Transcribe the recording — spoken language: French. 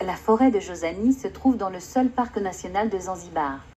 La forêt de Jozani se trouve dans le seul parc national de Zanzibar.